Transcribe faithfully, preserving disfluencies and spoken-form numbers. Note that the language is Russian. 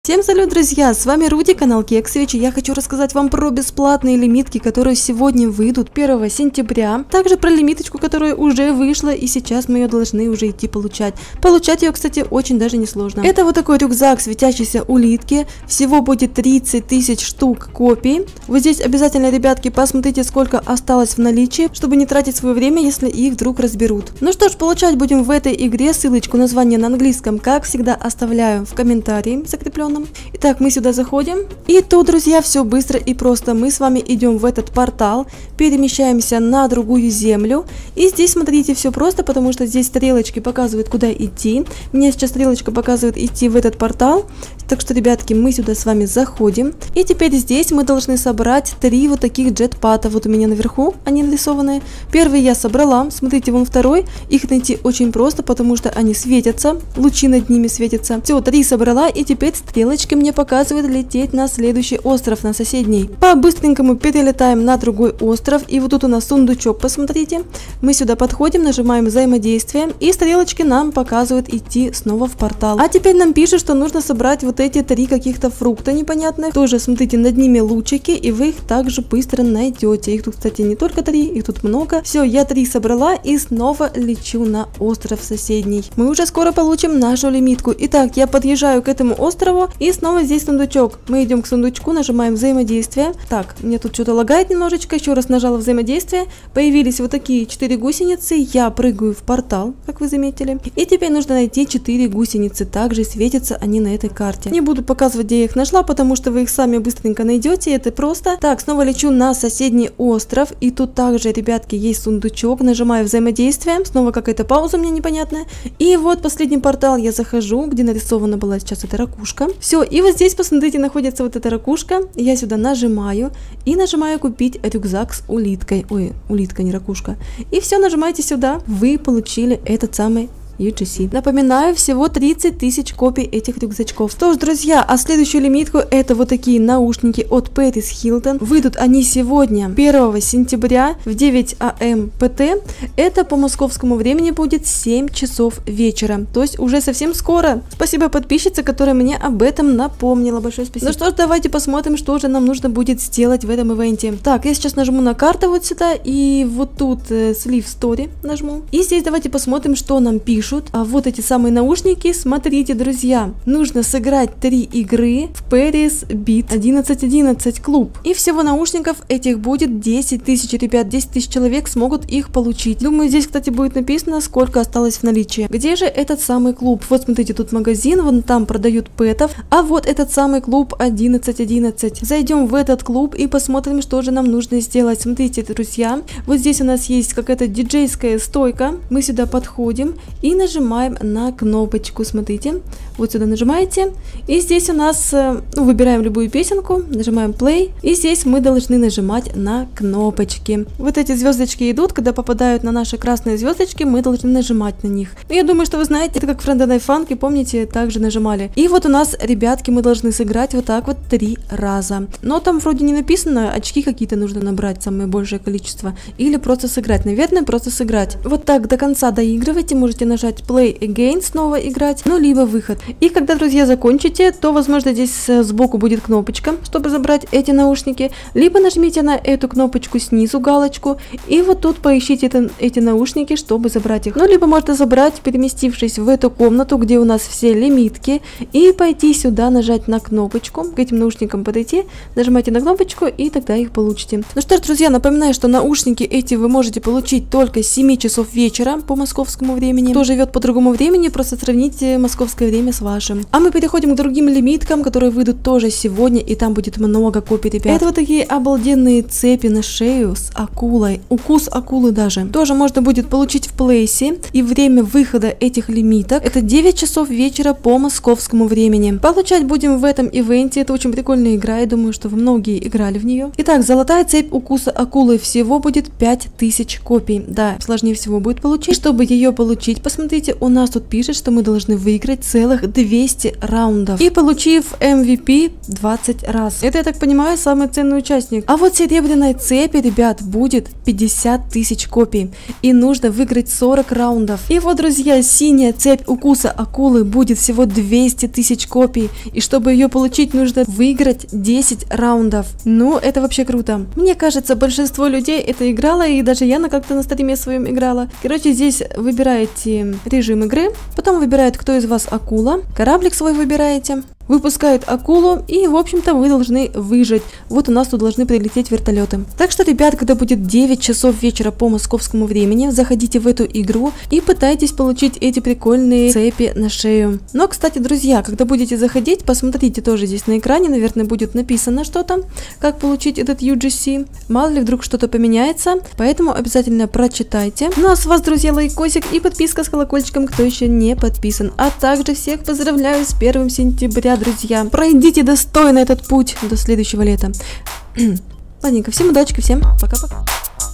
Всем салют, друзья! С вами Руди, канал Кексович, и я хочу рассказать вам про бесплатные лимитки, которые сегодня выйдут первого сентября. Также про лимиточку, которая уже вышла, и сейчас мы ее должны уже идти получать. Получать ее, кстати, очень даже несложно. Это вот такой рюкзак светящейся улитки. Всего будет тридцать тысяч штук копий. Вот здесь обязательно, ребятки, посмотрите, сколько осталось в наличии, чтобы не тратить свое время, если их вдруг разберут. Ну что ж, получать будем в этой игре. Ссылочку, название на английском, как всегда, оставляю в комментарии закрепленном. Итак, мы сюда заходим. И тут, друзья, все быстро и просто. Мы с вами идем в этот портал, перемещаемся на другую землю. И здесь, смотрите, все просто, потому что здесь стрелочки показывают, куда идти. Мне сейчас стрелочка показывает идти в этот портал. Так что, ребятки, мы сюда с вами заходим. И теперь здесь мы должны собрать три вот таких джетпата. Вот у меня наверху они нарисованные. Первый я собрала. Смотрите, вон второй. Их найти очень просто, потому что они светятся. Лучи над ними светятся. Все, три собрала. И теперь стрелочки мне показывают лететь на следующий остров, на соседний. По-быстренькому перелетаем на другой остров. И вот тут у нас сундучок, посмотрите. Мы сюда подходим, нажимаем взаимодействие. И стрелочки нам показывают идти снова в портал. А теперь нам пишут, что нужно собрать вот эти три каких-то фрукта непонятных. Тоже, смотрите, над ними лучики, и вы их также быстро найдете. Их тут, кстати, не только три, их тут много. Все, я три собрала и снова лечу на остров соседний. Мы уже скоро получим нашу лимитку. Итак, я подъезжаю к этому острову, и снова здесь сундучок. Мы идем к сундучку, нажимаем взаимодействие. Так, мне тут что-то лагает немножечко. Еще раз нажала взаимодействие. Появились вот такие четыре гусеницы. Я прыгаю в портал, как вы заметили. И теперь нужно найти четыре гусеницы. Также светятся они на этой карте. Не буду показывать, где я их нашла, потому что вы их сами быстренько найдете. Это просто. Так, снова лечу на соседний остров. И тут также, ребятки, есть сундучок. Нажимаю взаимодействие. Снова какая-то пауза у меня непонятная. И вот последний портал я захожу, где нарисована была сейчас эта ракушка. Все, и вот здесь, посмотрите, находится вот эта ракушка. Я сюда нажимаю и нажимаю купить рюкзак с улиткой. Ой, улитка, не ракушка. И все, нажимаете сюда. Вы получили этот самый ю джи си. Напоминаю, всего тридцать тысяч копий этих рюкзачков. Что ж, друзья, а следующую лимитку это вот такие наушники от Пэрис Хилтон. Выйдут они сегодня, первого сентября в девять а эм пэ тэ. Это по московскому времени будет семь часов вечера. То есть уже совсем скоро. Спасибо подписчице, которая мне об этом напомнила. Большое спасибо. Ну что ж, давайте посмотрим, что же нам нужно будет сделать в этом ивенте. Так, я сейчас нажму на карту вот сюда, и вот тут э, Sleeve Story нажму. И здесь давайте посмотрим, что нам пишут. А вот эти самые наушники, смотрите, друзья, нужно сыграть три игры в Paris Beat одиннадцать одиннадцать клуб. И всего наушников этих будет десять тысяч, ребят, десять тысяч человек смогут их получить. Думаю, здесь, кстати, будет написано, сколько осталось в наличии. Где же этот самый клуб? Вот, смотрите, тут магазин, вон там продают пэтов, а вот этот самый клуб одиннадцать одиннадцать. Зайдем в этот клуб и посмотрим, что же нам нужно сделать. Смотрите, друзья, вот здесь у нас есть какая-то диджейская стойка. Мы сюда подходим и нажимаем на кнопочку, смотрите, вот сюда нажимаете, и здесь у нас, ну, выбираем любую песенку, нажимаем play, и здесь мы должны нажимать на кнопочки. Вот эти звездочки идут, когда попадают на наши красные звездочки, мы должны нажимать на них. Я думаю, что вы знаете, это как в Friday Night Funkin', помните, также нажимали. И вот у нас, ребятки, мы должны сыграть вот так вот три раза. Но там вроде не написано, очки какие-то нужно набрать, самое большее количество, или просто сыграть. Наверное, просто сыграть. Вот так до конца доигрывайте, можете нажать Play Again, снова играть, ну либо выход. И когда, друзья, закончите, то, возможно, здесь сбоку будет кнопочка, чтобы забрать эти наушники, либо нажмите на эту кнопочку снизу, галочку, и вот тут поищите это, эти наушники, чтобы забрать их. Ну, либо можно забрать, переместившись в эту комнату, где у нас все лимитки, и пойти сюда, нажать на кнопочку, к этим наушникам подойти, нажимайте на кнопочку, и тогда их получите. Ну что ж, друзья, напоминаю, что наушники эти вы можете получить только с семи часов вечера по московскому времени. Тоже живет по другому времени, просто сравните московское время с вашим. А мы переходим к другим лимиткам, которые выйдут тоже сегодня, и там будет много копий, ребят. Это вот такие обалденные цепи на шею с акулой, укус акулы даже. Тоже можно будет получить в плейсе, и время выхода этих лимиток это девять часов вечера по московскому времени. Получать будем в этом ивенте, это очень прикольная игра, я думаю, что вы многие играли в нее. Итак, золотая цепь укуса акулы, всего будет пять тысяч копий. Да, сложнее всего будет получить. Чтобы ее получить, посмотрите, смотрите, у нас тут пишет, что мы должны выиграть целых двести раундов. И получив эм ви пи двадцать раз. Это, я так понимаю, самый ценный участник. А вот серебряной цепи, ребят, будет пятьдесят тысяч копий. И нужно выиграть сорок раундов. И вот, друзья, синяя цепь укуса акулы будет всего двести тысяч копий. И чтобы ее получить, нужно выиграть десять раундов. Ну, это вообще круто. Мне кажется, большинство людей это играло, и даже я на как-то на стриме своем играла. Короче, здесь выбираете режим игры, потом выбирает, кто из вас акула, кораблик свой выбираете, выпускают акулу, и, в общем-то, вы должны выжить. Вот у нас тут должны прилететь вертолеты. Так что, ребят, когда будет девять часов вечера по московскому времени, заходите в эту игру и пытайтесь получить эти прикольные цепи на шею. Но, кстати, друзья, когда будете заходить, посмотрите тоже здесь на экране, наверное, будет написано что-то, как получить этот ю джи си. Мало ли вдруг что-то поменяется, поэтому обязательно прочитайте. Ну а с вас, друзья, лайкосик и подписка с колокольчиком, кто еще не подписан. А также всех поздравляю с первым сентября, друзья. Пройдите достойно этот путь до следующего лета. Ладненько, всем удачи, всем пока-пока.